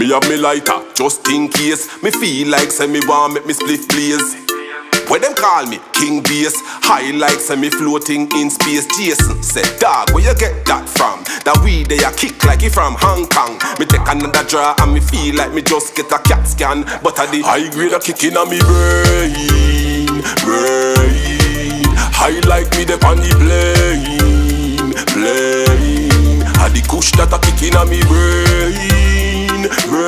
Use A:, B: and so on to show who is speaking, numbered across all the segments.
A: Me have me lighter, just in case. Me feel like say me want make me split blaze. Where them call me King Bass. High like say me floating in space. Jason said, dog, where you get that from? That weed they a kick like it from Hong Kong. Me take another draw and me feel like me just get a CAT scan. But I the high grade a kicking on me brain. High like me the on the plane. I the kush that a kicking on me brain.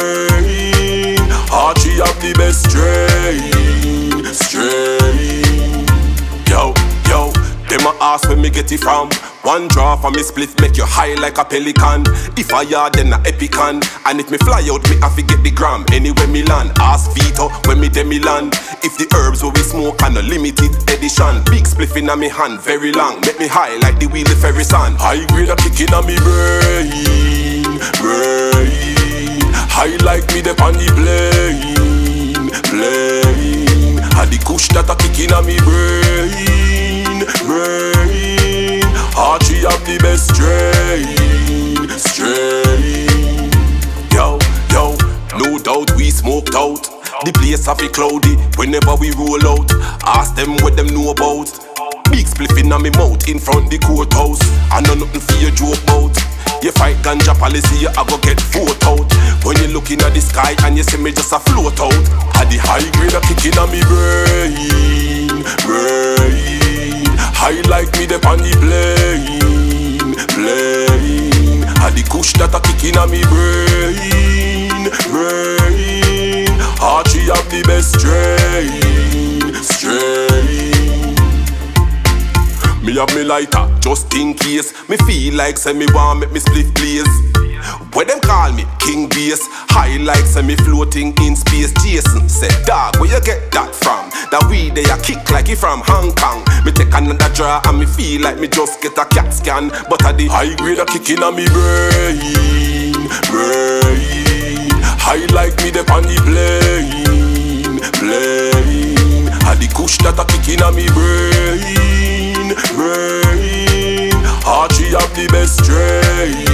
A: Archie have the best strain. Yo, them a ask where me get it from. One draw for me split make you high like a pelican. If I yard then a epican. And if me fly out me have to get the gram. Anywhere me land, ask Vito when me dem me land. If the herbs where we smoke and a limited edition. Big spliff in a me hand, very long. Make me high like the wheel of Ferris on. High grade a kicking on me brain. High like me the on the plane. And the kush that a kicking on me brain. Archie have the best strain. Yo, no doubt we smoked out. The place have it cloudy whenever we roll out. Ask them what them know about. Big spliff in me mouth in front the courthouse. I know nothing for your joke about. You fight ganja policy, you a go get vote out. When you looking at the sky and you see me just a float out. Had the high grade a kicking on me brain. High like me the on the plane. Had the kush that a kicking on me brain. Archie have the best strain. Me have me lighter, just in case. Me feel like say me want make me split blaze. Where them call me King Bass. High like say me floating in space. Jason said, dog, where you get that from? That weed they a kick like it from Hong Kong. Me take another draw and me feel like me just get a CAT scan. But I the high grade a kicking on me brain. High like me the on the plane. And the kush that a kicking on me brain. Archie have the best strain.